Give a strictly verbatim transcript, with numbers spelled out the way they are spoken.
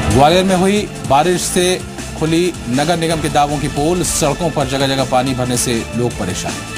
ग्वालियर में हुई बारिश से खुली नगर निगम के दावों की पोल, सड़कों पर जगह जगह पानी भरने से लोग परेशान।